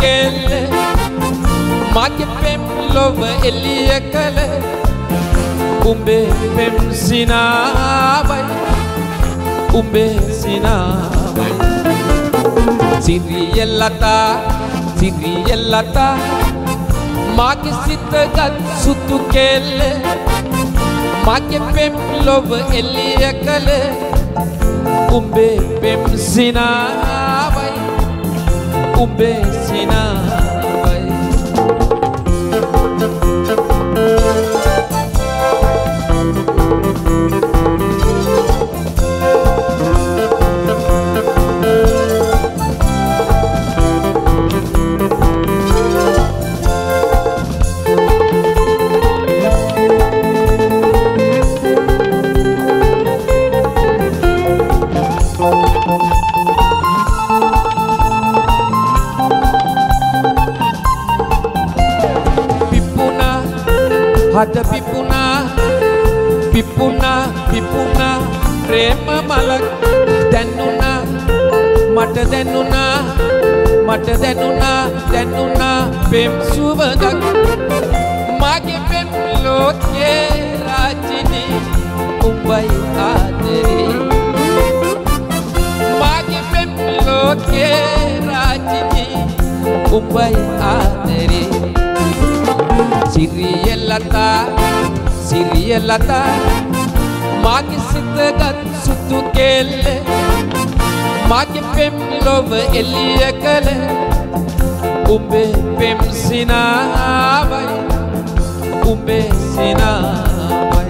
kelle mage pem lov eliya kale umbe pem sinawai umbe sinawai siriyellata mage sitagat sutu kelle mage pem lov eliya kale umbe pem sinawai umbe sinawai Hada pipuna prema malak mata denuna pem suvadak mage pem loke rajini umbai aderi mage pem loke rajini umbai aderi Siriyellata mage sitagat sutu kelle mage pem lov eliya kale umbe pem sinawai umbe sinawai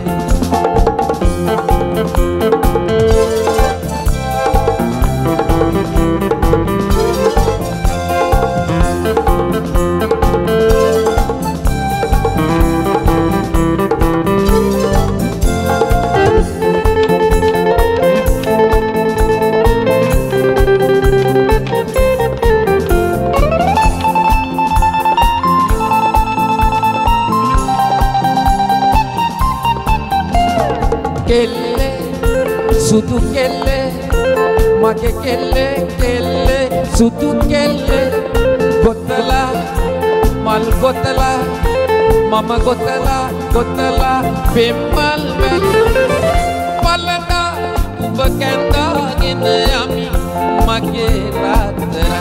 kelle sutu kelle mage kelle sutu kelle gotala mal gotala mama gotala pemmal vel palada ubakanda gena ami mage ratara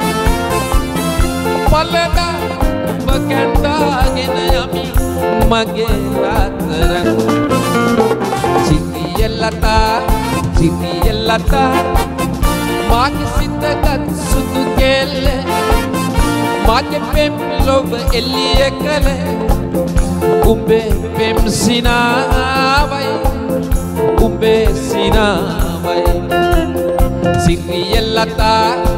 palada ubakanda gena ami mage ratara Siriyellata mage sitagat sutu kelle mage pem lov eliya kale umbe pem sinawai umbe sinawai Siriyellata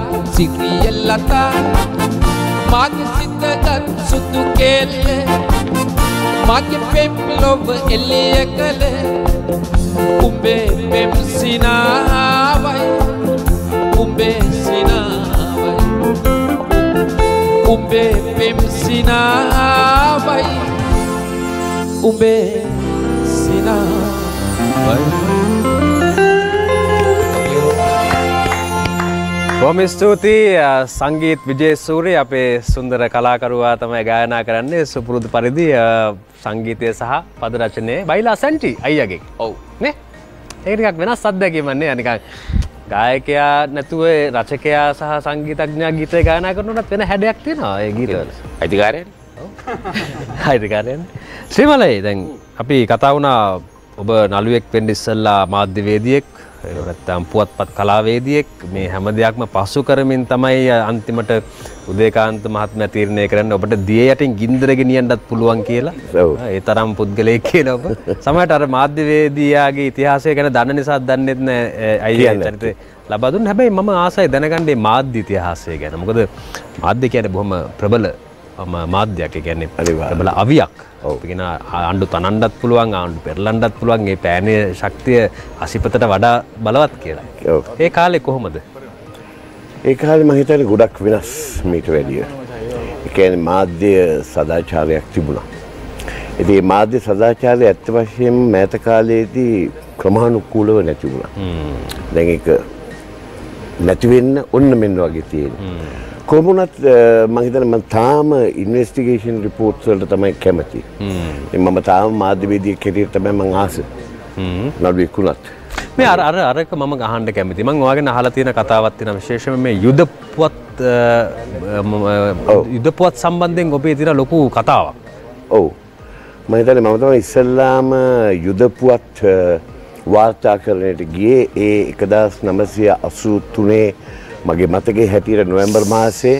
mage sitagat sutu kelle mage pem lov eliya kale umbe pem sinawai umbe sinawai umbe pem sinawai umbe sinawai බොහොම ස්තුතියි සංගීත් විජේසූරිය අපේ සුන්දර කලාකරුවා තමයි ගායනා කරන්නේ සුපුරුදු පරිදි සංගීතය සහ පද රචනයේ බයිලා සැන්ටි අයියාගෙන්. ඔව් නේ? ඒක ටිකක් වෙනස් අත්දැකීමක් නේ. නිකන් ගායකයා නැතුව රචකයා සහ සංගීතඥයා ගීතය ගායනා කරනකොට වෙන හැඩයක් තියෙනවා ඒ ගීතවල. අයිතිකාරයන්. ඔව්. අයිතිකාරයන්. ශ්‍රීමලයි දැන් අපි කතා වුණා ඔබ නළුවෙක් වෙන්න ඉස්සෙල්ලා මාධ්‍යවේදියෙක් නැත්නම් පුවත්පත් කලාවේදියෙක් මේ හැම දෙයක්ම පසු කරමින් තමයි අන්තිමට උදේකාන්ත මහත්මයා තීරණය කරන්නේ ඔබට දිය යටින් ගින්දර ගෙනියන්නත් පුළුවන් කියලා. ඒ තරම් පුද්ගලයෙක් කියලා ඔබ. සමහරට අර මාධ්‍යවේදියාගේ ඉතිහාසය ගැන දන්න නිසා දන්නෙත් නෑ අයියා චරිතේ ලබා දුන්න. හැබැයි මම ආසයි දැනගන්නේ මාධ්‍ය ඉතිහාසය ගැන. මොකද මාධ්‍ය කියන්නේ බොහොම ප්‍රබල මාධ්‍යයක්. ඒ කියන්නේ ප්‍රබල අවියක්. ඔව්. කියන ආණ්ඩු තනන්නත් පුළුවන්, ආණ්ඩු පෙරලන්නත් පුළුවන්. මේ පෑනේ ශක්තිය අසිපතට වඩා බලවත් කියලා. ඔව්. ඒ කාලේ කොහොමද? ඒ කාලේ මම හිතන්නේ ගොඩක් වෙනස් මීට වැඩිය. ඒ කියන්නේ මාධ්‍ය සදාචාරයක් තිබුණා. ඉතින් මේ මාධ්‍ය සදාචාරය ඇත්ත වශයෙන්ම මෑත කාලයේදී ක්‍රමානුකූලව නැති වුණා. දැන් ඒක නැති වෙන්න ඔන්න මෙන්න වගේ තියෙනවා. කොමුණත් මම හිතන්නේ මම තාම ඉන්වෙස්ටිගේෂන් රිපෝට්ස් වලට තමයි කැමති. මම තාම මාධ්‍යවේදියෙක් හැටියට තමයි මම ආස. නඩුවෙකුණත්. මේ අරක මම අහන්න කැමතියි. මම ඔයාගෙන අහලා තියෙන කතාවක් තියෙනවා විශේෂයෙන්ම මේ යුද පුවත් සම්බන්ධයෙන් ඔබේ තියෙන ලොකු කතාවක්. ඔව්. මම හිතන්නේ මම තමයි ඉස්සල්ලාම යුද පුවත් වාර්තාකරණයට ගියේ ඒ 1983 මගේ මතකයේ හැටියට නොවැම්බර් මාසයේ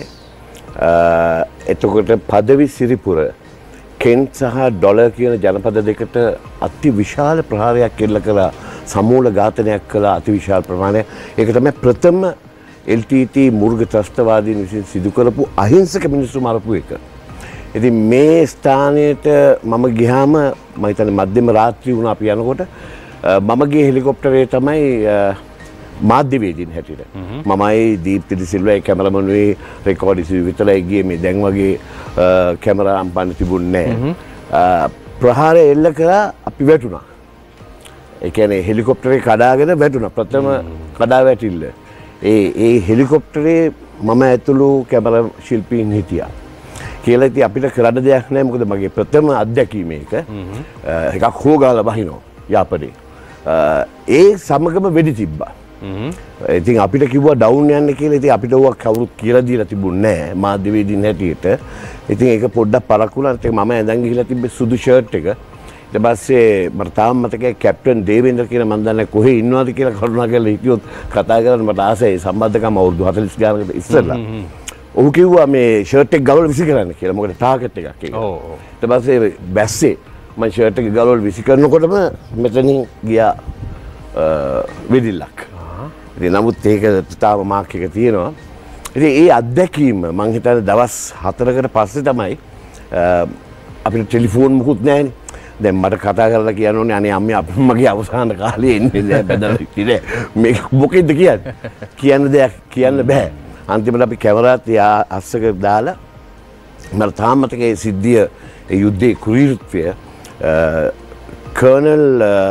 එතකොට පදවි සිරිපුර කෙන්ට් සහ ඩොලර් කියන ජනපද දෙකට අති විශාල ප්‍රහාරයක් එල්ල කළා සමූල ඝාතනයක් කළා අති විශාල ප්‍රමාණයක්. ඒක තමයි ප්‍රථම LTT මුර්ග ත්‍රස්තවාදීන් විසින් සිදු කරපු අහිංසක මිනිස්සු මරපු එක. ඉතින් මේ ස්ථානයට මම ගියාම මම හිතන්නේ මධ්‍යම රාත්‍රී වුණා අපි යනකොට මම ගියේ හෙලිකොප්ටරේ තමයි මාධ්‍යවේදීන් හැටියට. මමයි දීප්ති ඩිසිල්වා ඒ කැමරාමනුයි රෙකෝඩ් ඉසි විතරයි ගියේ මේ දැන් වගේ කැමරා අම්පන්න තිබුණේ නැහැ. ප්‍රහාරය එල්ල කරා අපි වැටුණා. ඒ කියන්නේ හෙලිකොප්ටරේ කඩාගෙන වැටුණා ප්‍රථම කඩා වැටිල්ල. ඒ හෙලිකොප්ටරේ මම ඇතුළු කැමරා ශිල්පීන් හිටියා. කියලා ඉතින් අපිට කරන්න දෙයක් නැහැ මොකද මගේ ප්‍රථම අත්දැකීම එක. එකක් හොගාලා බහිනවා යාපනේ. ඒ සමගම වෙඩි තිබ්බා. ඉතින් අපිට කිව්වා ඩවුන් යන්න කියලා. ඉතින් අපිට ඕවා කවුරුත් කියලා දීලා තිබුණේ නැහැ මාධ්‍යවේදීන් හැටියට. ඉතින් ඒක පොඩ්ඩක් පරක්කු වුණා. ඉතින් මම ඇඳන් ගිහිලා තිබ්බේ සුදු ෂර්ට් එක. ඊට පස්සේ මට තාම මතකයි කැප්ටන් දේවේන්ද්‍ර කියන මම දන්නේ කොහේ ඉන්නවද කියලා කරුණාකරලා හිටියොත් කතා කරන්න මට ආසයි සම්බන්ධකම අවුරුදු 40 ගානකට ඉස්සෙල්ලා. ඔහු කිව්වා මේ ෂර්ට් එක ගලවලා විසි කරන්න කියලා. මොකද ටාගට් එකක් ඒක. ඔව්. ඊට පස්සේ බැස්සේ මම ෂර්ට් එක ගලවලා විසි කරනකොටම මෙතනින් ගියා වෙදිල්ලක්. ඉතින් නමුත් ඒක තාම මාක් එක තියෙනවා. ඉතින් ඒ අත්දැකීම මම හිතන්නේ දවස් 4කට පස්සේ තමයි අපිට ටෙලිෆෝන් මුකුත් නැහැනේ. දැන් මට කතා කරලා කියන්න ඕනේ අනේ අම්මේ මගේ අවසාන කාලේ එන්නේ දැන් බදලා ඉතින් මේ මොකෙන්ද කියන්නේ? කියන්න දෙයක් කියන්න බෑ. අන්තිමට අපි කැමරාත් අස්සක දාලා මට තාම මතකයි සිද්ධිය යුද්ධයේ කුරීරුත්වය කර්නල්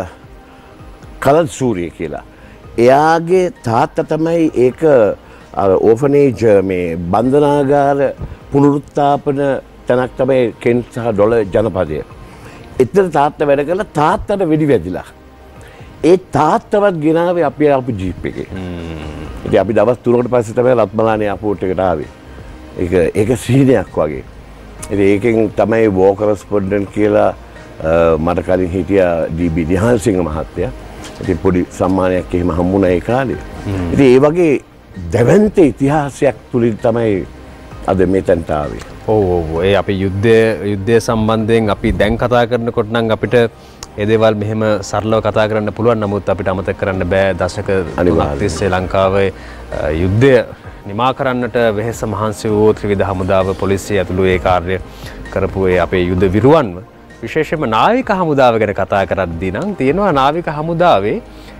කලන් සූරිය කියලා. එයාගේ තාත්තා තමයි ඒක ඕෆනේජ් මේ බන්ධනාගාර පුනරුත්ථාපන තැනක් තමයි කෙන්ට් සහ ඩොලර් ජනපදය. එතන තාත්තා වැඩ කරලා තාත්තට වෙඩි වැදිලා. ඒ තාත්තවත් ගෙනාවේ අපි ආපු ජීප් එකේ. ඉතින් අපි දවස් 3කට පස්සේ තමයි රත්මලානේ එයාපෝට් එකට ආවේ. ඒක සීනයක් වගේ. ඉතින් ඒකෙන් තමයි වෝ කොරස්පොන්ඩන්ට් කියලා මට කලින් හිටියා ඩී.බී. නිහාල්සිංහ මහත්තයා. ඉතින් පොඩි සම්මානයක් එහෙම හම්බුණා ඒ කාලේ. ඉතින් ඒ වගේ දැවැන්ත ඉතිහාසයක් තුලින් තමයි අද මෙතනට ආවේ. ඔව් ඒ අපි යුද්ධය සම්බන්ධයෙන් අපි දැන් කතා කරනකොට නම් අපිට ඒ දේවල් මෙහෙම සරලව කතා කරන්න පුළුවන්. නමුත් අපිට අමතක කරන්න බෑ දශක 3ක් තිස්සේ ලංකාවේ යුද්ධය නිමා කරන්නට වෙහෙස මහන්සි වූ ත්‍රිවිධ හමුදාව පොලිසිය ඇතුළු ඒ කාර්ය කරපු ඒ අපේ යුද විරුවන්ව විශේෂයෙන්ම නාවික හමුදාව ගැන කතා කරද්දී නම් තියෙනවා නාවික හමුදාවේ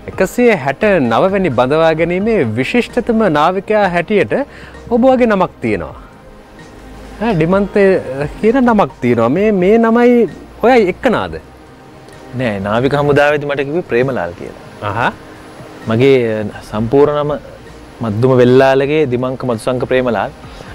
169 වෙනි බඳවා ගැනීමේ විශිෂ්ටතම නාවිකයා හැටියට ඔබ වගේ නමක් තියෙනවා. ඩිමන්ත කියන නමක් තියෙනවා. මේ නමයි ඔයයි එක්කනාද? නෑ නාවික හමුදාවේදී මට කිව්වේ ප්‍රේමලාල් කියලා. මගේ සම්පූර්ණ නම මද්දුම වෙල්ලාලගේ දිමංක මදුසංක ප්‍රේමලාල්.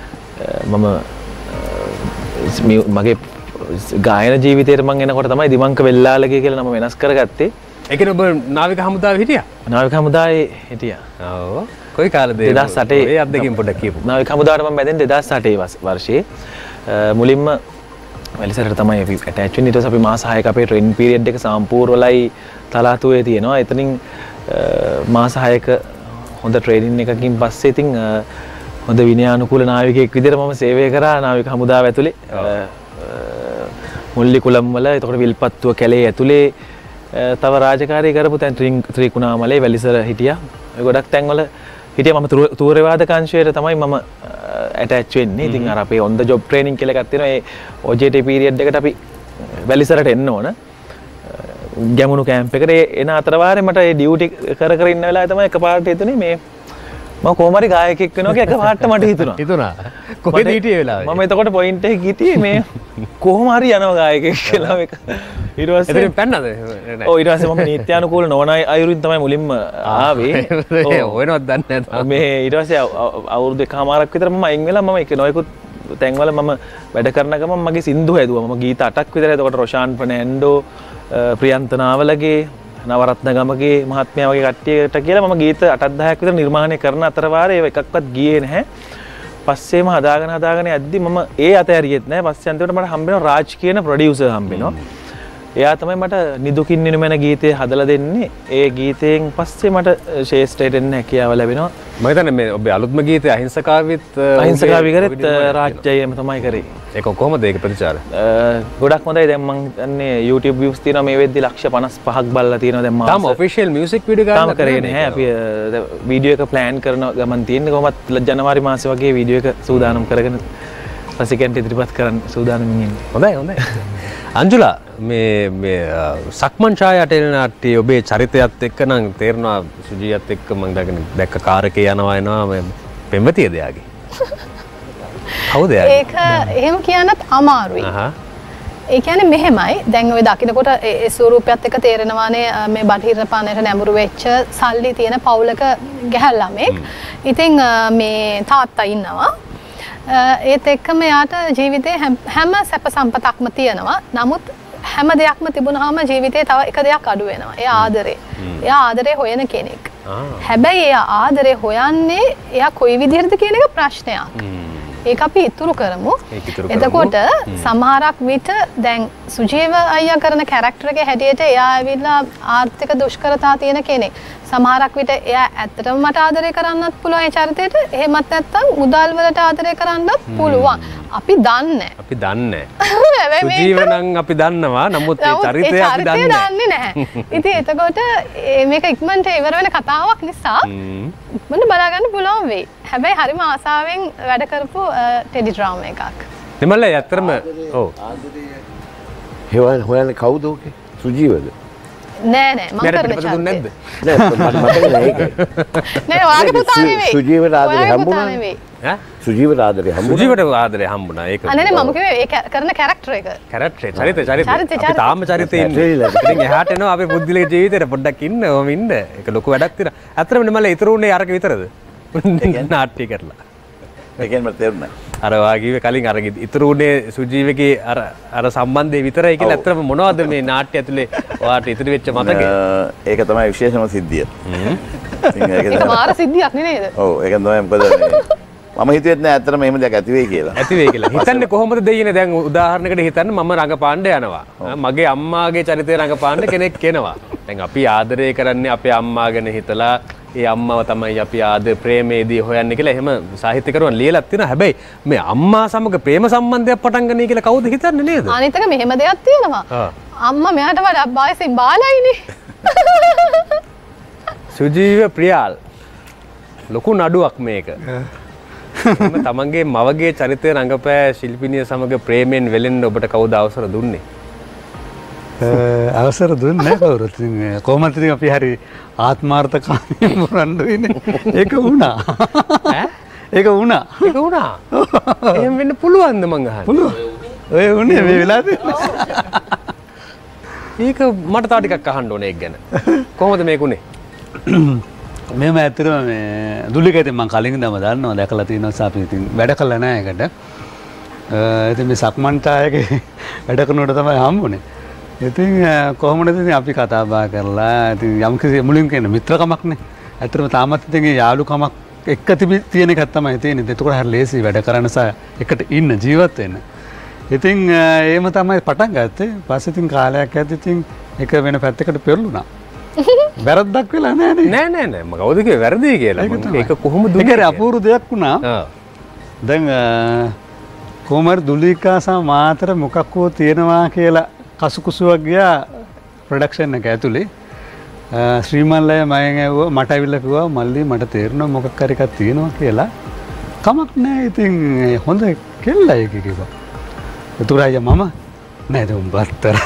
මගේ ගායන ජීවිතයට මම එනකොට තමයි දිමංක වෙල්ලාලගේ කියලා නම වෙනස් කරගත්තේ. ඒ කියන්නේ ඔබ නාවික හමුදාවේ හිටියා? නාවික හමුදාවේ හිටියා. ඔව්. කොයි කාලේද? 2008 ඒ අත්දැකීම් පොඩ්ඩක් කියපු. නාවික හමුදාවට මම බැඳෙන්නේ 2008 වර්ෂයේ. මුලින්ම වැලිසරට තමයි අපි ඇටච් වෙන්නේ. ඊට පස්සේ අපි මාස 6ක අපේ ට්‍රේනින් පීරියඩ් එක සම්පූර්ණවලයි තලාතුවේ තියෙනවා. එතනින් මාස 6ක හොඳ ට්‍රේනින් එකකින් පස්සේ ඉතින් හොඳ විනයානුකූල නාවිකයෙක් විදිහට මම සේවය කරා නාවික හමුදාව ඇතුලේ. මුල්ලි කුලම් වල එතකොට විල්පත්තුව කැලේ ඇතුලේ තව රාජකාරී කරපු තැන් ත්‍රිකුණාමලේ වැලිසර හිටියා. ඒ ගොඩක් තැන්වල හිටියා. මම තූරවාදක අංශයට තමයි මම ඇටච් වෙන්නේ. ඉතින් අර අපේ ඔන් ද ජොබ් ට්‍රේනින් කියලා එකක් තියෙනවා. ඒ OJT පීරියඩ් එකට අපි වැලිසරට එන්න ඕන. ගැමුණු කැම්ප් එකට එන අතර වාරේ මට ඒ ඩියුටි කර ඉන්න වෙලාවේ තමයි එකපාරට හිතුනේ මේ මම කොහොම හරි ගායකයෙක් වෙනවා කියලා එකපාරට මට හිතුණා. කොහෙද හිටියේ වෙලාවේ? මම එතකොට පොයින්ට් එකේ හිටියේ මේ කොහොම හරි යනවා ගායකයෙක් කියලා එක ඊට පස්සේ එතනින් පැන්නද? ඔව් ඊට පස්සේ මම නීත්‍යානුකූල නොවන අයුරින් තමයි මුලින්ම ආවේ. හොයනවත් දන්නේ නැහැ. මේ ඊට පස්සේ අවුරුදු එකමාරක් විතර මම අයින් වෙලා මම එක නොයෙකුත් තැන්වල මම වැඩ කරන ගමන් මගේ සින්දු හැදුවා. මම ගීත 8ක් විතර. එතකොට රොෂාන් ෆර්නෑන්ඩෝ, ප්‍රියන්ත නාවලගේ, නවරත්න ගමගේ මහත්මයා වගේ කට්ටියට කියලා මම ගීත 8ක් 10ක් විතර නිර්මාණය කරන අතර වාරේ ඒව එකක්වත් ගියේ නැහැ. පස්සේම හදාගෙන යද්දි මම ඒ අතහැරියෙත් නැහැ. පස්සේ අන්තිමට මට හම්බ වෙනවා රාජ් කියන ප්‍රොඩියුසර් හම්බ වෙනවා. එයා තමයි මට නිදුකින් නිනුමන ගීතය හදලා දෙන්නේ. ඒ ගීතයෙන් පස්සේ මට ශේෂ්ඨයට එන්න හැකියාව ලැබෙනවා. මම හිතන්නේ මේ ඔබේ අලුත්ම ගීතය අහිංසකාවෙත් අහිංසකාවි කරෙත් රාජ්‍යයම තමයි කරේ. ඒක කොහොමද ඒක ප්‍රතිචාර? ගොඩක් හොඳයි. දැන් මම හිතන්නේ YouTube views තියෙනවා මේ වෙද්දි ලක්ෂ 55ක් බලලා තියෙනවා දැන් මම. තාම official music video ගන්න තාම කරේ නැහැ. අපි වීඩියෝ එක plan කරන ගමන් තියෙන්නේ. කොහොමත් ජනවාරි මාසේ වගේ වීඩියෝ එක සූදානම් කරගෙන රසිකයන්ට ඉදිරිපත් කරන්න සූදානම්ින් ඉන්නේ. හොඳයි. අංජුලා මේ සක්මන් ඡායා ටෙලිනාට්‍යයේ ඔබේ චරිතයත් එක්ක නම් තේරෙනවා සුජීයත් එක්ක මම දැක්ක කාරකේ යනවා එනවා පෙම්වතියද යාගේ. කවුද යාගේ? ඒක එහෙම කියන්නත් අමාරුයි. ඒ කියන්නේ මෙහෙමයි. දැන් ඔය දකින්නකොට ඒ ස්වරූපයත් එක්ක තේරෙනවානේ මේ බටහිර පානේට නැඹුරු වෙච්ච සල්ලි තියෙන පවුලක ගැහැල් ළමෙක්. ඉතින් මේ තාත්තා ඉන්නවා. ඒත් එක්කම යාට ජීවිතේ හැම සැප සම්පතක්ම තියෙනවා. නමුත් හැම දෙයක්ම තිබුණාම ජීවිතේ තව එක දෙයක් අඩු වෙනවා. ඒ ආදරේ. එයා ආදරේ හොයන කෙනෙක්. හැබැයි එයා ආදරේ හොයන්නේ එයා කොයි විදිහටද කියන එක ප්‍රශ්නයක්. ඒක අපි ඉතුරු කරමු. එතකොට සමහරක් විට දැන් සුජීව අයියා කරන කැරක්ටර් එකේ හැටියට එයා ඇවිල්ලා ආර්ථික දුෂ්කරතා තියෙන කෙනෙක්. සමහරක් විට එයා ඇත්තටම මට ආදරය කරන්නත් පුළුවන් ඒ චරිතයට. එහෙමත් නැත්නම් මුදල් වලට ආදරය කරන්නත් පුළුවන්. අපි දන්නේ නැහැ. සුජීව නම් අපි දන්නවා. නමුත් ඒ චරිතය අපි දන්නේ නැහැ. ඉතින් එතකොට මේක ඉක්මනට ඉවර වෙන කතාවක් නිසා ඉක්මනට බලා ගන්න පුළුවන් වෙයි. හැබැයි හරිම ආසාවෙන් වැඩ කරපු ටෙලි ඩ්‍රාමා එකක්. දෙමළ ඇත්තටම ඔව්. හොයන්නේ කවුද ඔකේ? සුජීවද? නෑ මම කරන චරිතය. නැද්ද? නෑ මට මතක නෑ ඒක. නෑ ඔයාගේ පුතා නෙවෙයි. සුජීවට ආදරේ හම්බුණා නේ. ඈ? සුජීවට ආදරේ හම්බුණා. සුජීවට ආදරේ හම්බුණා ඒක. අනේ මම කිව්වේ ඒ කරන කැරක්ටර් එක. චරිතය. අපි තාම චරිතේ ඉන්නේ. ඉතින් එහාට එනවා අපේ බුද්ධිලේ ජීවිතේට පොඩ්ඩක් ඉන්න ඕම ඉන්න. ඒක ලොකු වැඩක් තියෙනවා. ඇත්තටම නෙමෙයි ඉතුරු උනේ අරක විතරද? නාට්‍ය කරලා. ඒ කියන්නේ මට තේරුණා. අර වාගීවේ කලින් අර ඉතුරු උනේ සුජීවගේ අර සම්බන්ධය විතරයි කියලා ඇත්තටම මොනවද මේ නාට්‍ය ඇතුලේ ඔයාට ඉතුරු වෙච්ච මතකය? ඒක තමයි විශේෂම සිද්ධිය. ඒක මාර සිද්ධියක් නේද? ඔව් ඒක තමයි මොකද මම හිතුවෙත් නෑ ඇත්තටම එහෙම දෙයක් ඇති වෙයි කියලා. ඇති වෙයි කියලා. හිතන්නේ කොහොමද දෙයියනේ දැන් උදාහරණයකට හිතන්න මම රඟපාන්න යනවා. මගේ අම්මාගේ චරිතය රඟපාන්න කෙනෙක් එනවා. දැන් අපි ආදරය කරන්නේ අපේ අම්මා ගැන හිතලා ඒ අම්මව තමයි අපි ආද ප්‍රේමේදී හොයන්නේ කියලා එහෙම සාහිත්‍යකරුවන් ලියලත් තියෙනවා. හැබැයි මේ අම්මා සමග ප්‍රේම සම්බන්ධයක් පටන් ගන්නයි කියලා කවුද හිතන්නේ නේද? අනිත් එක මෙහෙම දෙයක් තියෙනවා. අම්මා මෙයාට වඩා වයසින් බාලයිනේ. සුජීව ප්‍රියාල් ලොකු නඩුවක් මේක. තමන්ගේ මවගේ චරිතය රඟපෑ ශිල්පිනිය සමග ප්‍රේමයෙන් වෙලෙන්න ඔබට කවුද අවසර දුන්නේ? අවසර දුන්නේ නැහැ කවුරුත්. කොහොමද ඉතින් අපි හරි ආත්මාර්ථකාමීව මුරන්ඩු ඉන්නේ. ඒක වුණා. ඈ? ඒක වුණා. එහෙම වෙන්න පුළුවන්ද මං අහන්නේ? පුළුවන්. ඔය උනේ මේ වෙලාවේ. ඒක මට තව ටිකක් අහන්න ඕනේ ඒක ගැන. කොහොමද මේක උනේ? මෙහෙම ඇත්තටම මේ දුල්ලික ඉතින් මම කලින් ඉඳන්ම දන්නවා දැකලා තියෙනවා අපි ඉතින් වැඩ කළා නෑ ඒකට. ඉතින් මේ සක්මන් ඡායගේ වැඩ කරනකොට තමයි හම්බුනේ. ඉතින් කොහොමද ඉතින් අපි කතා බහ කරලා ඉතින් යම්කිසි මුලින් කියන මිත්‍රකමක්නේ. ඇත්තටම තාමත් ඉතින් යාළුකමක් එක්ක තියෙන එකක් තමයි තියෙන්නේ. ඒක හරිය ලේසි වැඩ කරන සහ එකට ඉන්න ජීවත් වෙන්න. ඉතින් එහෙම තමයි පටන් ගත්තේ. පස්සේ ඉතින් කාලයක් ඇද්දි ඉතින් එක වෙන පැත්තකට පෙරළුණා. වැරද්දක් වෙලා නෑ නෑ මම කවුද කිව්වේ වැරදි කියලා. ඒක කොහොමද දුන්නේ? ඒක අපූර්ව දෙයක් වුණා. දැන් කොමර් දුලිකා සහ මාතර මොකක් හෝ තියෙනවා කියලා කසුකුසුවක් ගියා ප්‍රොඩක්ෂන් එක ඇතුලේ. ශ්‍රීමල්ලය මම ඇහුවා මට ඇවිල්ලා කිව්වා මල්ලි මට තේරෙනවා මොකක් හරි එකක් තියෙනවා කියලා. කමක් නෑ ඉතින් හොඳ කෙල්ලයි ඒක කිව්වා. ඒතුර අයියා මම නෑ දුම් බත්තර.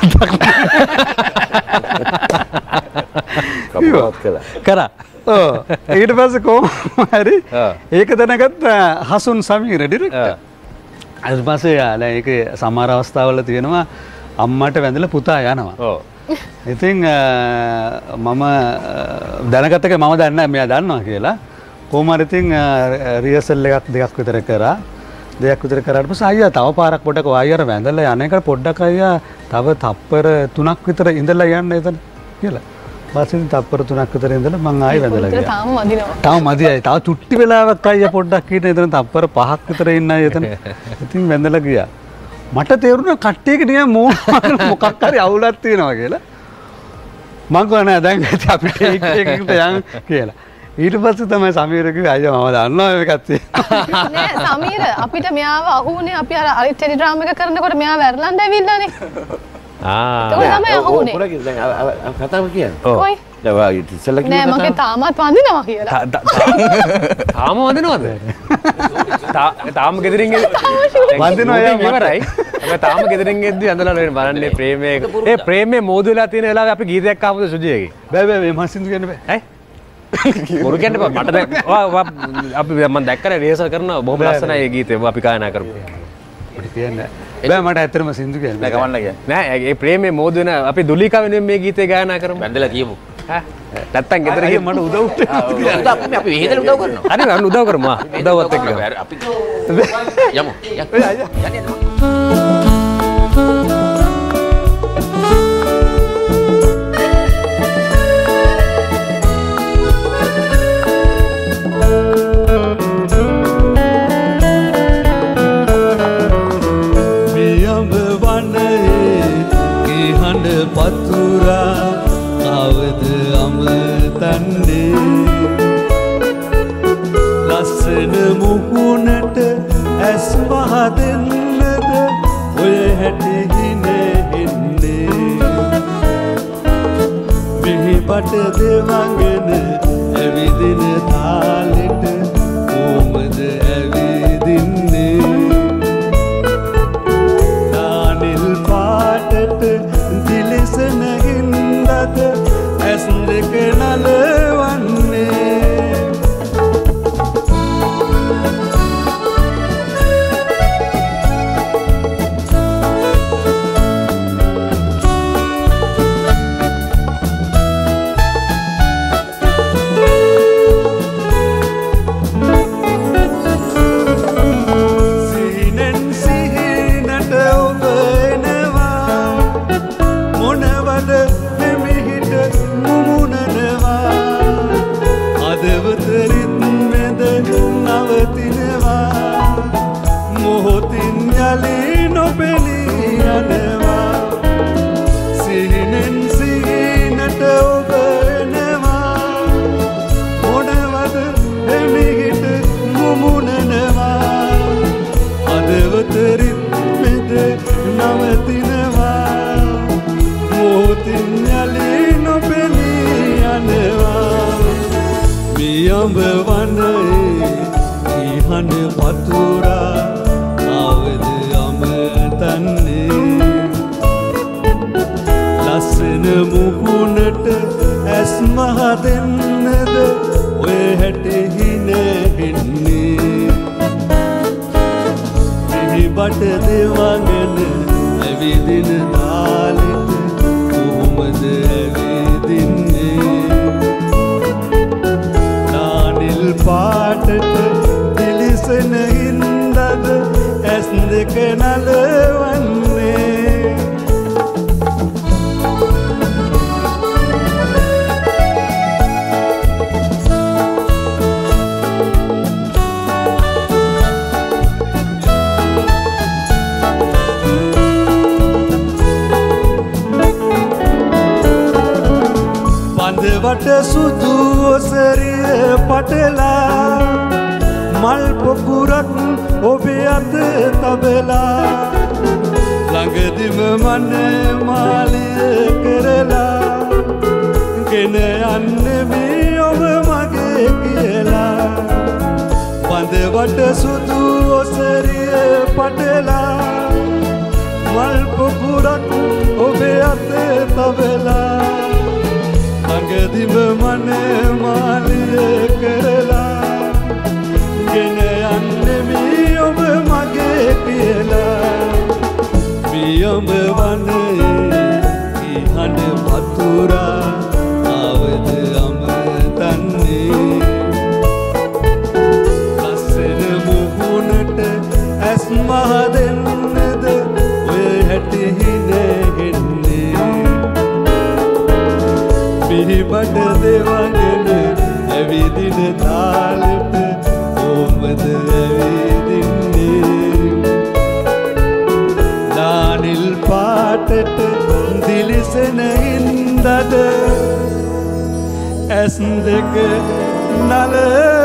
කරා. ඔව්. ඊට පස්සේ කොහොම හරි ඒක දැනගත්ත හසුන් සමීර ඩිරෙක්ටර්. ඊට පස්සේ යාලා ඒක සමහර අවස්ථාවල තියෙනවා අම්මට වැඳලා පුතා යනවා. ඔව්. ඉතින් මම දැනගත්තක මම දන්නේ නැහැ මෙයා දන්නවා කියලා. කොහොම හරි ඉතින් රිහර්සල් එකක් දෙකක් විතර කරා. දෙයක් විතර කරාට පස්සේ අයියා තව පාරක් පොඩ්ඩක් අයියාර වැඳලා යන එක පොඩ්ඩක් අයියා තව තප්පර 3ක් විතර ඉඳලා යන්න එතන කියලා. පස්සේ තප්පර 3ක් විතර ඉඳලා මං ආයෙ වැඳලා ගියා. තාම වදිනවා. තාම මදියි. තව චුට්ටි වෙලාවක් අයියා පොඩ්ඩක් හිටින එතන තප්පර 5ක් විතර ඉන්න අය එතන. ඉතින් වැඳලා ගියා. මට තේරුණා කට්ටියක නිකන් මොකක් හරි අවුලක් තියෙනවා කියලා. මං කිව්වා නෑ දැන් අපිට එකට යන්න කියලා. ඊට පස්සේ තමයි සමීර කිව්වේ අයියා මම දන්නවා මේකත් තියෙනවා. නෑ සමීර අපිට මෙයාව අහුනේ අපි අර ටෙලිග්‍රෑම් එක කරනකොට මෙයා වැරලන්ඩ ඇවිල්ලානේ. ඒක තමයි අහුනේ. කතාව කියන්නේ. කොයි? දැන් වාගේ ඉස්සෙල්ලා නෑ මගේ තාමත් වඳිනවා කියලා. තාම වදිනවද? තාම ගෙදරින් වඳිනවා ඉවරයි. අපි තාම ගෙදරින් එද්දි අඳලා බලන්නේ ප්‍රේමයේ ඒ ප්‍රේමයේ මෝදු වෙලා තියෙන වෙලාවේ අපි ගීතයක් ආවද සුජියගේ? බෑ මේ මම සින්දු කියන්න බෑ. ඇයි? මොරු කියන්න බෑ මට දැන් අපි මම දැක්කනේ රිහර්සල් කරනවා බොහොම ලස්සනයි ඒ ගීතේ අපි ගායනා කරමු. අපිට කියන්නේ බෑ මට ඇත්තටම සින්දු කියන්න නෑ ගමන්න කිය. නෑ ඒ ප්‍රේමයේ මෝදු වෙන අපි දුලිකා වෙනුවෙන් මේ ගීතේ ගායනා කරමු. වැඳලා කියමු. නැත්තම් ගෙදර ගිහින් මට උදව් අපි වෙහෙදලා උදව් කරනවා. හරි අන්න උදව් කරමු උදව්වත් එක්ක අපි යමු. යන්න. පතුරා අවද අමතන්නේ ලස්සන මුහුණට ඇස් පහදෙන්නද ඔය හැටිහිනේ එන්නේ මෙහිපට දෙවඟන ඇවිදින තාලෙට කොහොමද ඇවිදින්නේ නානිල් පාටට දිලිසෙන හින්දද ඇස් දෙක නලවන්නේ සුදු ඔසරිය පටලා මල් පොකුරක් ඔබේ අත තබලා ළඟදිම මන මාලිය කරලා ගෙන යන්නේ මේ ඔබ මගේ කියලා බඳවට සුදු ඔසරිය පටලා මල් පොකුරක් ඔබේ අත තබලා ළඟදිම මන මාලිය කරලා ගෙන යන්නේ මේ ඔබ මගේ කියලා පියඹ වනේ පාටට දිලිසෙන හින්දද ඇස් දෙක නල